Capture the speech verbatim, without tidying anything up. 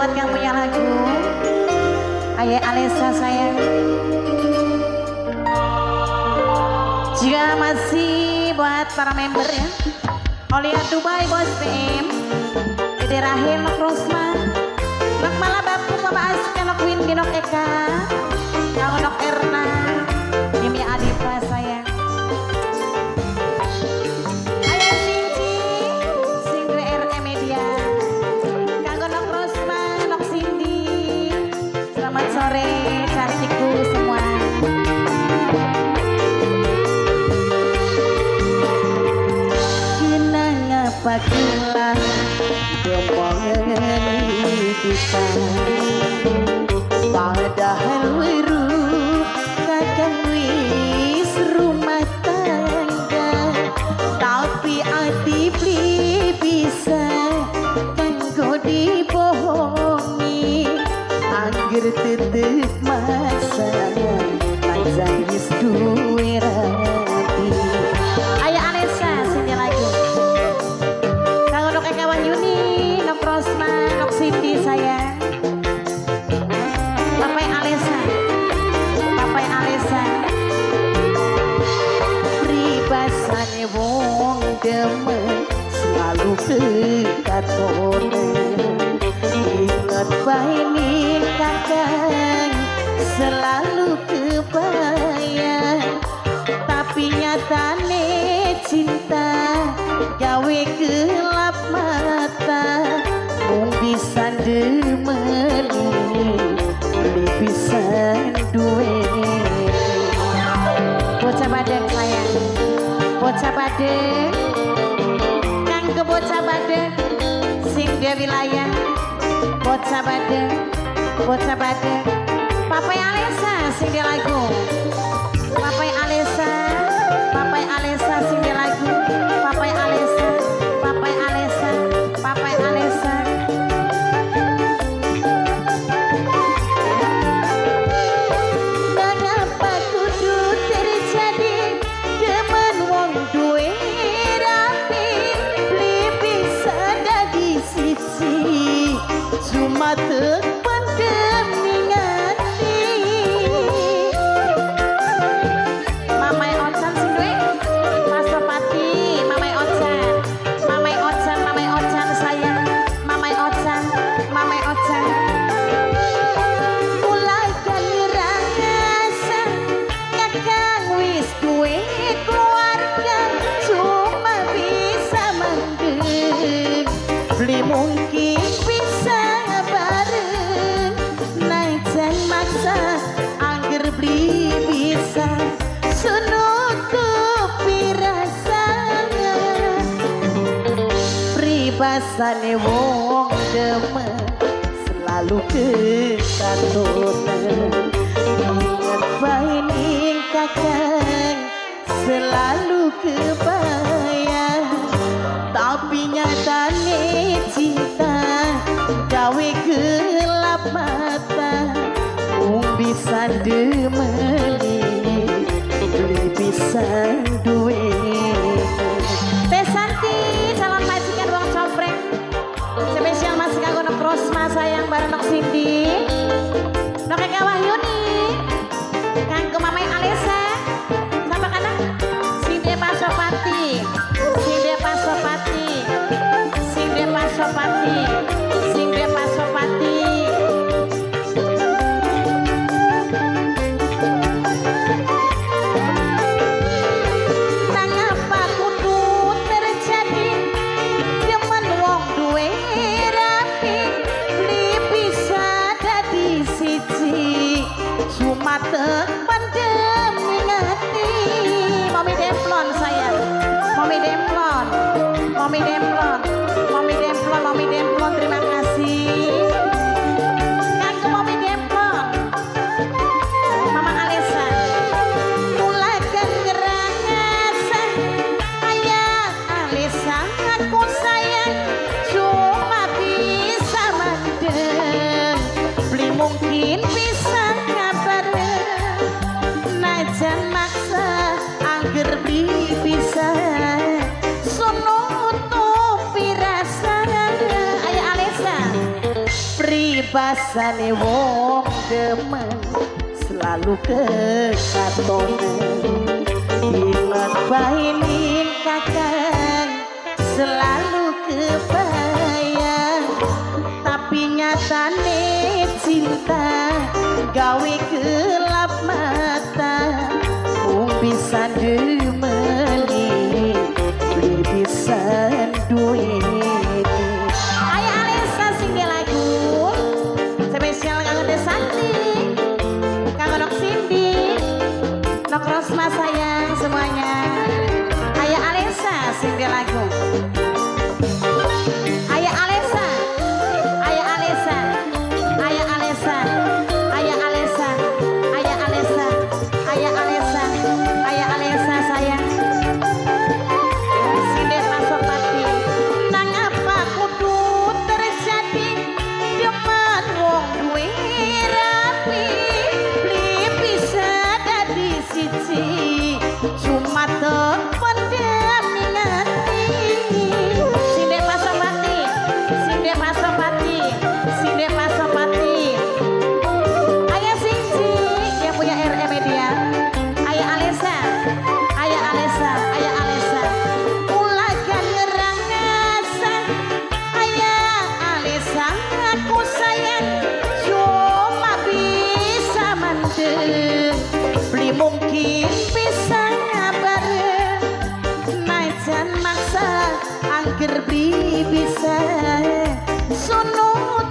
buat yang punya lagu. Ayah Alessa sayang. Juga masih buat para member ya. Olia Dubai Bos P M, Dede Rahel, Nok Rosma, Nok Mala Bapu, Mama Aska, Nok Windy, Nok Eka, Kang Nok Erna, Mimi Adipa sayang. Ayah Cinci, Sindri R M Media, Kang Nok Rosma, Nok Cindy. Selamat sore cantikku semua. Pakulah kemongan kita, padahal weru kakang wis rumah tangga, tapi ati beli bisa kanggo dibohongi, angger tetep masa panjang wis duwe rati. Ayah Alessa sini lagu. Yuni, Nok Rosma, Nok Cindy sayang. Papai Alessa, Papai Alessa. Pribasane wong demen selalu kekatonan. Ingat bae ning kakang selalu kebayang, tapi nyatane cinta gawe gelap mata, mung bisa demeni beli pisan duwe. Bocah badeng sayang, bocah badeng, kanggo bocah badeng sing dia wilayah. Bocah badeng, bocah badeng, Papai Alessa sing dia lagu. Papai Alessa, Papai Alessa sing dia lagu. Papai Alessa, Papai Alessa, Papai Alessa. Mengapa kudu terjadi demen wong duwe rapi, beli bisa dadi sisi, cuma tek pandem ngati. Mamai Ocan sing duwe Pasopati, Mamai Ocan, Mamai Ocan, Mamai Ocan sayang, Mamai Ocan, Mamai Ocan. Mulai kanirang asa, kakang wis duwe keluarga, cuma bisa mendem, beli mungkin bisa bareng, naik jan maksa, angger beli bisa senutupi rasanya. Pribasane wong demen selalu kekatonan. Ingat bae ning kakang selalu kebayang, tapi nyatane cinta gawe gelap mata, mung bisa demeni beli pisan duwe. Teh Santi calon majikan wong copreng, spesial masih kanggo Nok Rosma sayang bareng Nok Cindy, Nok Eka Wahyuni, kanggo Mamai Alessa, sama kana Cindy Pasopati, Cindy Pasopati, Cindy Pasopati, Cindy Pasopati. Tek pandem ngati. Mami Demplon sayang, Mami Demplon, Mami Demplon, Mami Demplon, Mami Demplon, terima kasih. Kanggo Mami Demplon, Mama Alessa. Mulai kengerangasa, ayah Alessa, aku sayang cuma bisa mandem, beli mungkin bisa jan maksa angger beli bisa sono basane wong demen selalu kekatonan ingat bainin kakang selalu kebayang tapi nyatane cinta gawe gelap mata mung bisa demeni beli bisa duit Aya Alesa sing di lagu spesial kanggo Desanti kanggo Nok Cindy Nok Rosma sayang semuanya Aya Alesa sing di lagu Aya Alesa Aya Alesa Aya Alesa Aya Alesa Aya Alesa Aya Alesa Aya Alesa sayang Sinde Pasopati nang apa kudu terjadi depan wong duwe rapi beli bisa dadi siji cuma terpendam ngati Sinde Pasopati Sinde Pasopati Sinde Pasopati Aya Singsi yang punya R E Media Aya Alesa Aya Alesa Aya Alesa ulagan ngerang ngasa Aya Alesa aku sayang cuma bisa mandeng beli mungkin bisa ngabareng najan maksa angker beli bisa sono